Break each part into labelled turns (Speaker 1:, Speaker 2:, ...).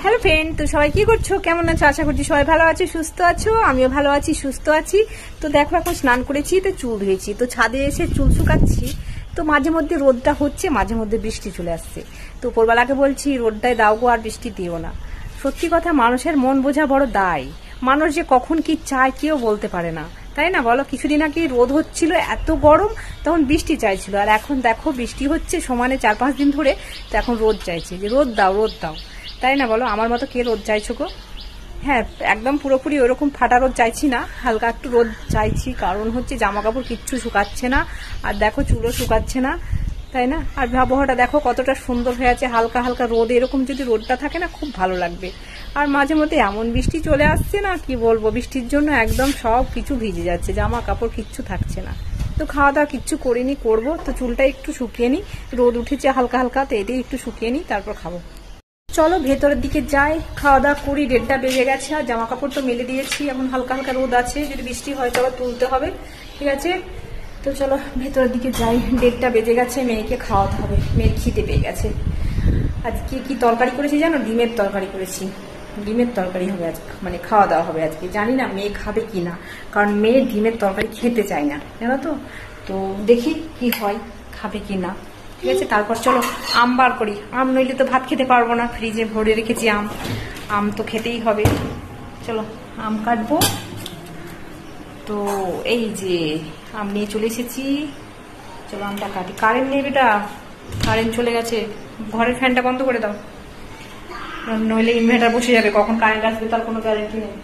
Speaker 1: Hello friend, তো সবাই কি করছো, কেমন আছো? আশা করছি সবাই ভালো আছো, সুস্থ আছো। আমিও ভালো আছি, সুস্থ আছি। তো দেখো, এখন স্নান করেছি, তো চুল ধুয়েছি, তো ছাদে এসে চুল শুকাচ্ছি। তো মাঝে মধ্যে রোদটা হচ্ছে, মাঝে মধ্যে বৃষ্টি চলে আসছে। তো উপরবেলাকে বলছি রোদটায় দাও গো, আর বৃষ্টি দিও না। সত্যি কথা, মানুষের মন বোঝা বড় দায়। মানুষ যে কখন কি চায় কেউ বলতে পারে না, তাই না বলো? কিছুদিন আগে রোদ হচ্ছিল, এত গরম, তখন বৃষ্টি চাইছিল। আর এখন দেখো বৃষ্টি হচ্ছে সমানে 4-5 দিন ধরে, তো এখন রোদ চাইছে যে রোদ দাও, রোদ দাও, তাই না বলো? আমার মতো কে রোদ চাইছো গো? হ্যাঁ, একদম পুরোপুরি ওরকম ফাটা রোদ চাইছি না, হালকা একটু রোদ চাইছি। কারণ হচ্ছে জামা কাপড় কিচ্ছু শুকাচ্ছে না, আর দেখো চুলও শুকাচ্ছে না, তাই না? আর আবহাওয়াটা দেখো কতটা সুন্দর হয়ে আছে, হালকা হালকা রোদ। এরকম যদি রোদটা থাকে না, খুব ভালো লাগবে। আর মাঝে মধ্যে এমন বৃষ্টি চলে আসছে না, কি বলবো, বৃষ্টির জন্য একদম সব কিছু ভিজে যাচ্ছে, জামা কাপড় কিচ্ছু থাকছে না। তো খাওয়া দাওয়া কিচ্ছু করিনি, করবো। তো চুলটা একটু শুকিয়ে নিই, রোদ উঠেছে হালকা হালকা, তো এটাই একটু শুকিয়ে নিই, তারপর খাবো। চলো ভেতরের দিকে যাই, খাওয়া দাওয়া করি। 1:30 বেজে গেছে, আর জামা কাপড় তো মেলে দিয়েছি। এখন হালকা হালকা রোদ আছে, যদি বৃষ্টি হয় তবে তুলতে হবে, ঠিক আছে? তো চলো ভেতরের দিকে যাই। 1:30 বেজে গেছে, মেয়েকে খাওয়াতে হবে, মেয়ের খিদে পেয়ে গেছে। আজকে কি তরকারি করেছি জানো? ডিমের তরকারি করেছি। ডিমের তরকারি হবে আজকে, মানে খাওয়া দাওয়া হবে আজকে। জানি না মেয়ে খাবে কি না, কারণ মেয়ে ডিমের তরকারি খেতে চায় না, জানো তো। তো দেখি কি হয়, খাবে কি না, ঠিক আছে? তারপর চলো আম বার করি। আম নইলে তো ভাত খেতে পারবো না, ফ্রিজে ভরে রেখেছি আম, আম তো খেতেই হবে। চলো আম কাটবো। তো এই যে আম নিয়ে চলে এসেছি, চলো আমটা কাটি। কারেন্ট নেই বেটা, কারেন্ট চলে গেছে। ঘরের ফ্যানটা বন্ধ করে দাও, নইলে ইনভার্টার বসে যাবে, কখন কারেন্ট আসবে তার কোনো গ্যারান্টি নেই।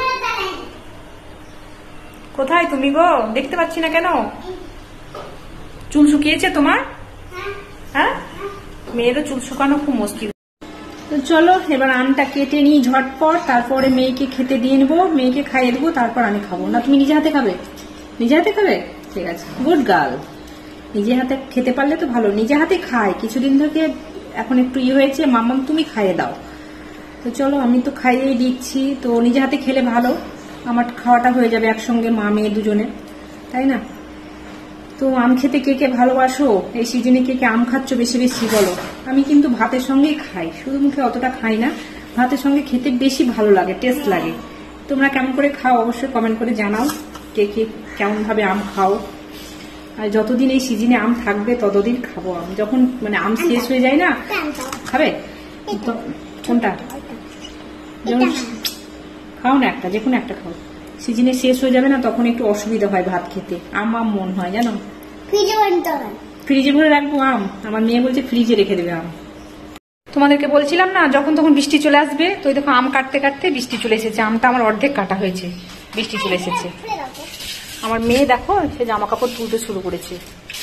Speaker 1: কোথায় তুমি গো? দেখতে পাচ্ছি না কেন? চুল শুকিয়েছে তোমার? হ্যাঁ, মেয়েরও চুল শুকানো খুব মুশকিল। তো চলো এবার আমটা কেটে নিই ঝটপট, তারপরে মেয়েকে খেতে দিয়ে নেবো, মেয়েকে খাইয়ে দেবো, তারপর আমি খাবো। না তুমি নিজে হাতে খাবে? নিজে হাতে খাবে, ঠিক আছে, গুড গার্ল। নিজে হাতে খেতে পারলে তো ভালো, নিজে হাতে খায়। কিছুদিন থেকে এখন একটু হয়েছে, মাম্মাম তুমি খাইয়ে দাও। তো চলো আমি তো খাইয়েই দিচ্ছি। তো নিজে হাতে খেলে ভালো, আমার খাওয়াটা হয়ে যাবে একসঙ্গে, মা মেয়ে দুজনে, তাই না? তো আম খেতে কে কে ভালোবাসো? এই সিজনে কে কে আম খাচ্ছ বেশি বেশি বলো? আমি কিন্তু ভাতের সঙ্গেই খাই, শুধু মুখে অতটা খাই না, ভাতের সঙ্গে খেতে বেশি ভালো লাগে, টেস্ট লাগে। তোমরা কেমন করে খাও অবশ্যই কমেন্ট করে জানাও, কে কে কেমন ভাবে আম খাও। আর যতদিন এই সিজনে আম থাকবে ততদিন খাবো আম। যখন মানে আম শেষ হয়ে যায় না, খাবে কোনটা? যেমন খাও না একটা, যে কোনো একটা খাও। সিজনে শেষ হয়ে যাবে না, তখন একটু অসুবিধা হয় ভাত খেতে, আম মন হয় জানো। ফ্রিজে ভরে রাখবো আম? আমার মেয়ে বলছে ফ্রিজে রেখে দেবে আম। তোমাদেরকে বলছিলাম না যখন তখন বৃষ্টি চলে আসবে, তো দেখো আম কাটতে কাটতে বৃষ্টি চলে এসেছে। আমটা আমার অর্ধেক কাটা হয়েছে, বৃষ্টি চলে এসেছে। আমার মেয়ে দেখো সে জামা কাপড় তুলতে শুরু করেছে।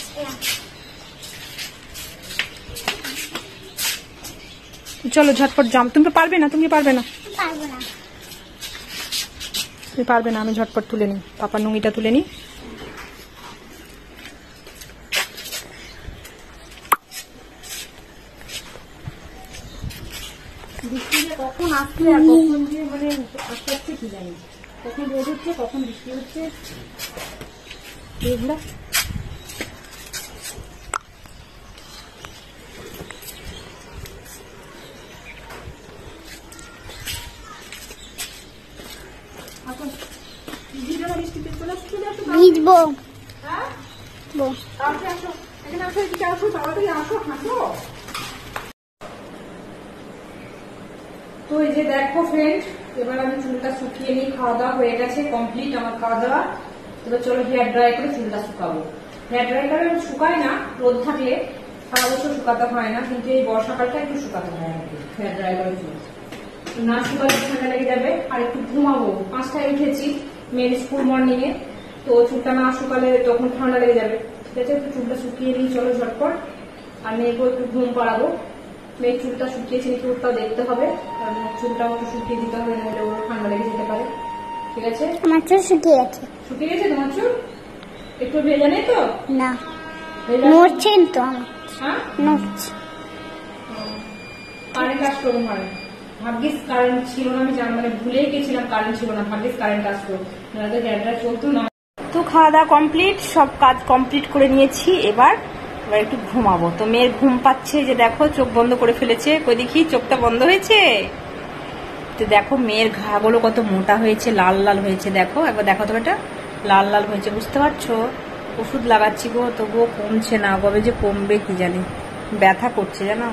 Speaker 1: চলো ঝটপট জাম। তুমি তো পারবে না, তুমি পারবে না, তুমি পারবে না। আমি ঝটপট তুলে নিই, পাপার নুঙ্গিটা তুলে নিই। কখন আসছে আর কখন যে মানে আস্তে আস্তে কি জানি, কখন রোদ হচ্ছে কখন বৃষ্টি হচ্ছে, এগুলা
Speaker 2: ভিজবো।
Speaker 1: তো এই যে দেখো ফ্রেন্ড, এবার আমি চুলটা শুকিয়ে নিই। খাওয়া দাওয়া হয়ে গেছে, কমপ্লিট আমার খাওয়া দাওয়া। এবার চলো হেয়ার ড্রাই করে চুলটা শুকাবো। হেয়ার ড্রাই করে শুকায় না, রোদ থাকলে সারা বছর শুকাতে হয় না, কিন্তু এই বর্ষাকালটা একটু শুকাতে হয় আর কি হেয়ার ড্রাই করে চুল। না শুকালে ঠান্ডা লেগে যাবে। আর একটু ঘুমাবো, 5টায় উঠেছি মেয়ের স্কুল মর্নিং এ, তো চুলটা না শুকালে তখন ঠান্ডা লেগে যাবে, ঠিক আছে? একটু চুলটা শুকিয়ে নিই চলো ঝটপট। আর মেয়েকেও একটু ঘুম পাড়াবো। মেয়ের চুলটা শুকিয়েছে নাকি ওটাও দেখতে হবে, কারণ চুলটাও একটু শুকিয়ে দিতে হবে, নাহলে ওর ঠান্ডা লেগে যেতে পারে, ঠিক আছে?
Speaker 2: আমার চুল শুকিয়ে গেছে।
Speaker 1: শুকিয়ে গেছে তোমার চুল? একটু ভেজা নেই তো?
Speaker 2: না, নড়ছেন তো আমার।
Speaker 1: হ্যাঁ,
Speaker 2: নড়ছে।
Speaker 1: কারেন্ট আসতো ঘরে, ভাগ্যিস কারেন্ট ছিল না। আমি মানে ভুলেই গেছিলাম কারেন্ট ছিল না, ভাগ্যিস কারেন্ট আসতো, নাহলে হেয়ারটা চলতো না। তো খাওয়া দাওয়া কমপ্লিট, সব কাজ কমপ্লিট করে নিয়েছি। এবার একটু ঘুমাবো। তো মেয়ের ঘুম পাচ্ছে, যে দেখো চোখ বন্ধ করে ফেলেছে। কই দেখি চোখটা বন্ধ হয়েছে, তো দেখো মেয়ের ঘাগুলো কত মোটা হয়েছে, লাল লাল হয়েছে। দেখো একবার দেখো তো এটা লাল লাল হয়েছে, বুঝতে পারছো? ওষুধ লাগাচ্ছি গো, তবুও কমছে না। কবে যে কমবে কি জানি, ব্যথা করছে জানো।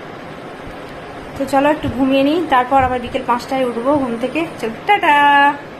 Speaker 1: তো চলো একটু ঘুমিয়ে নিই, তারপর আবার বিকেল 5টায় উঠবো ঘুম থেকে। চল টাটা।